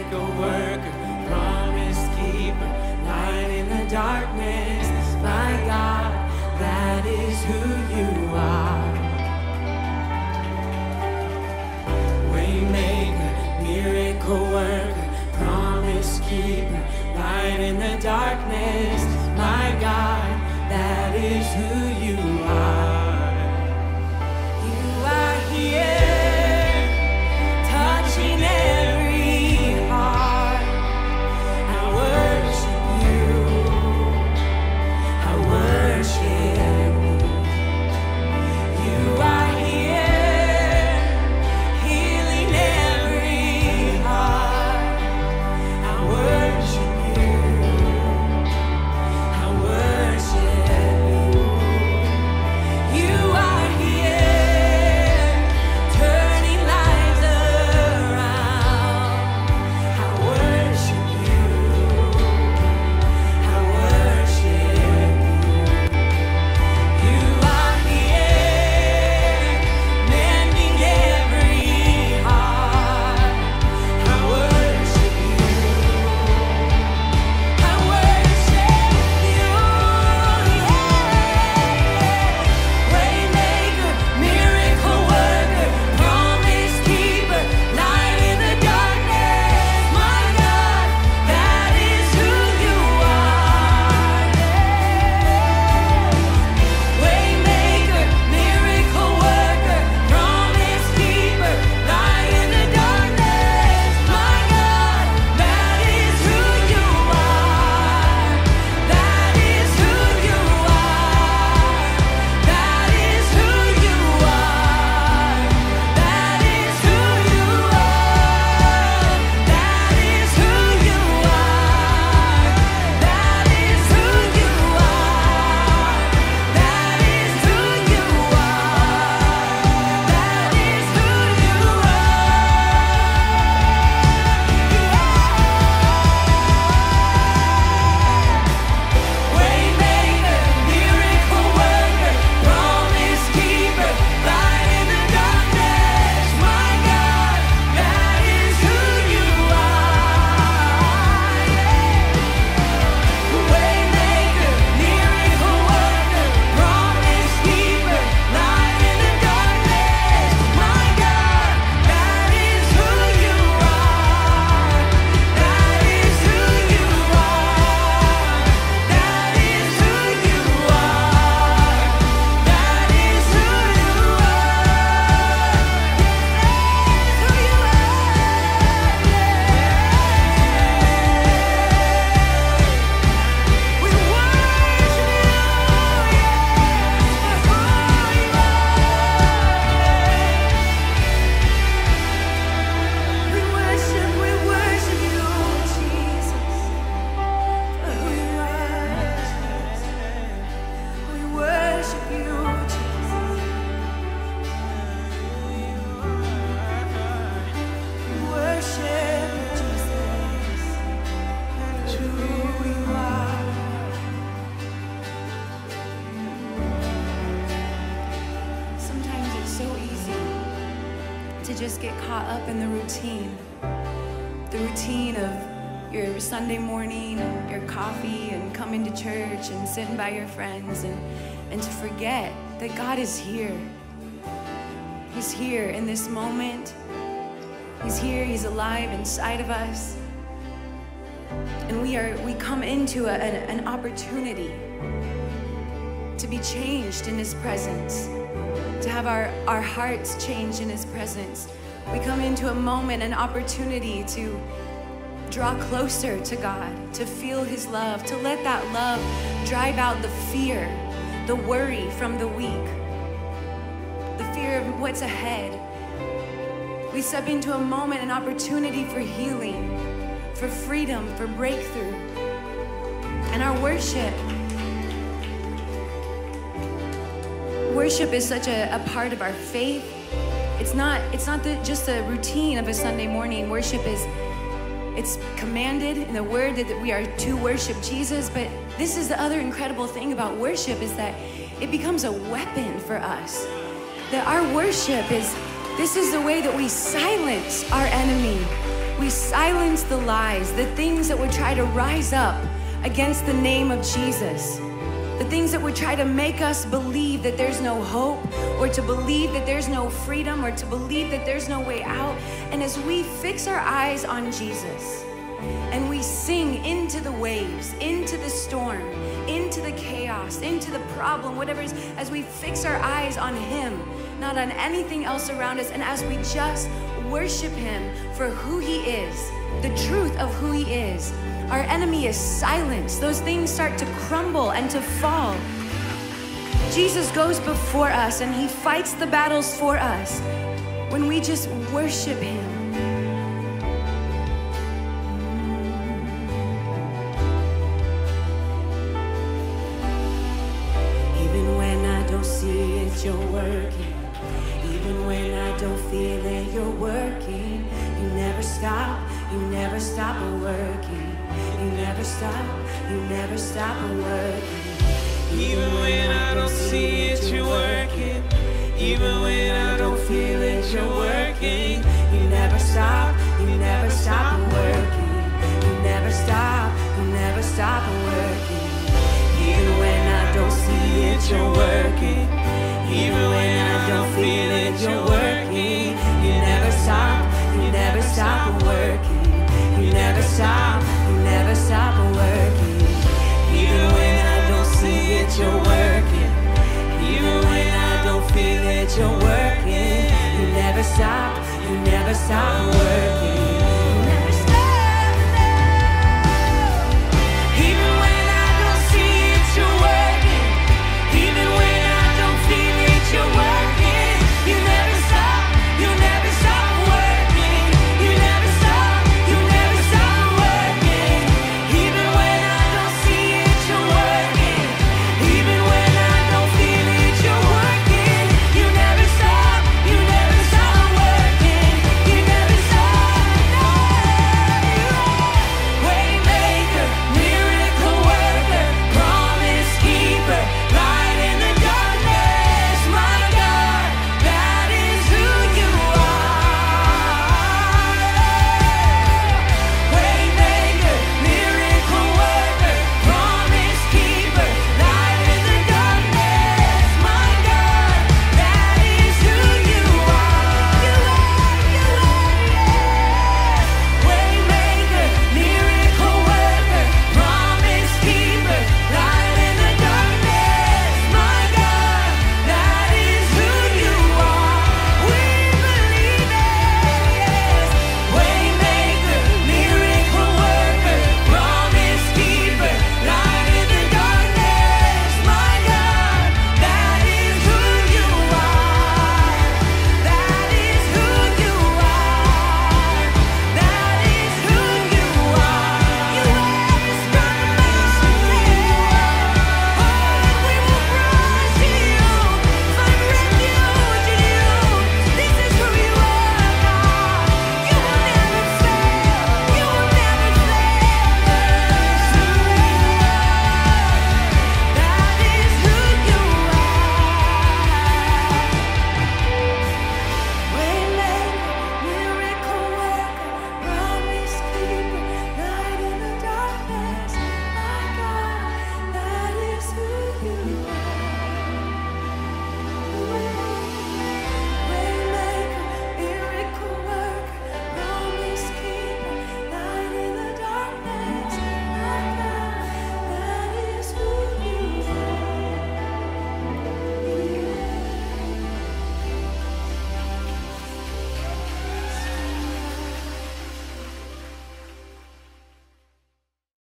miracle worker, promise keeper, light in the darkness. My God, that is who you are. Waymaker, miracle worker, promise keeper, light in the darkness. My God, that is who you are. You are here, touching every heart. I worship you. I worship you. You are here, healing every heart. I worship you. I worship you. You are here, turning lives around. I worship you. I worship you. You are here, mending every heart. I worship you. I worship you. Waymaker, miracle worker, promise keeper, light in the darkness. My God, that is who you are. Waymaker, miracle worker, promise keeper, light in the darkness. My God, that is who you are. That is who you are. That is who you are. That is who you are. That is who you are. That is who you are. That is who you are. That is who you are. Waymaker, miracle worker, promise keeper, light in the darkness. My God, that is who you are. Waymaker, miracle worker, promise keeper, light in the darkness. My God, that is who you are. That is who you are. That is who you are. That is who you are. We worship you, Jesus, for who you are. We worship you, Jesus. We worship you, Jesus, for who you are. Sometimes it's so easy to just get caught up in the routine of your Sunday morning and your coffee and coming to church and sitting by your friends and to forget that God is here. He's here in this moment. He's here, he's alive inside of us. And we come into an opportunity to be changed in his presence, to have our hearts changed in his presence. We come into a moment, an opportunity to draw closer to God, to feel his love, to let that love drive out the fear, the worry from the week, the fear of what's ahead. We step into a moment, an opportunity for healing, for freedom, for breakthrough. And our worship is such a part of our faith. It's not just the routine of a Sunday morning. Worship it's commanded in the word that we are to worship Jesus. But this is the other incredible thing about worship, is that it becomes a weapon for us. That our worship this is the way that we silence our enemy. We silence the lies, the things that would try to rise up against the name of Jesus. The things that would try to make us believe that there's no hope, or to believe that there's no freedom, or to believe that there's no way out. And as we fix our eyes on Jesus, and we sing into the waves, into the storm, into the chaos, into the problem, whatever it is, as we fix our eyes on Him, not on anything else around us, and as we just worship Him for who He is, the truth of who He is, our enemy is silenced. Those things start to crumble and to fall. Jesus goes before us and He fights the battles for us when we just worship Him. Even when I don't see it, You're working. Even when I don't feel it, You're working. You never stop working. You never stop working. Even when I don't see it, You're working. Even when I don't feel it, You're working. You never stop working. You never stop working. Even when I don't see it, You're working. Even when I don't feel it, You're working. You never stop working. You never stop working. Even when I don't see it, You're working. Even when I don't feel it, You're working. You never stop working.